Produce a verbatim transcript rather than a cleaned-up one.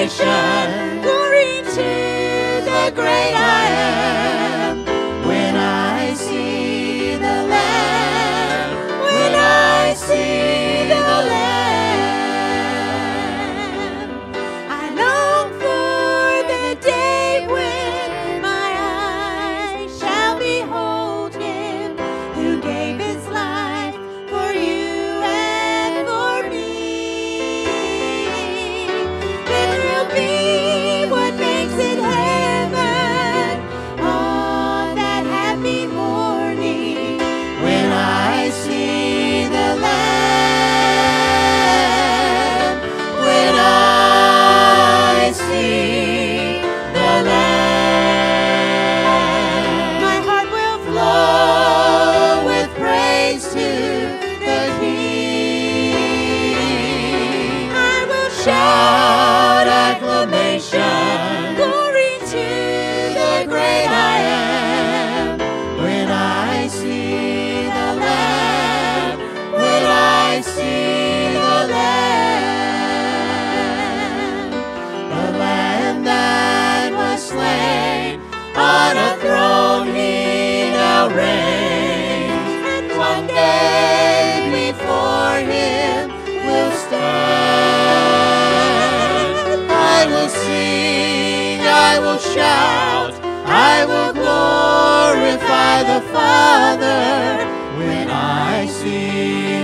acclamation. Glory to the great I am. When I see the Lamb, when I see the Lamb, I long for the day when my eyes shall behold Him who gave His life for you and for me. Then will be what makes it heaven on that happy morning when I see the Lamb, when I see the Lamb. My heart will flow with praise to the King. I will shout acclamation. Glory to the great I am. When I see the Lamb, when I see the Lamb, the Lamb that was slain on a throne, He now reigns, and one day before Him will stand. I will sing, I will shout, I will glorify the Father when I see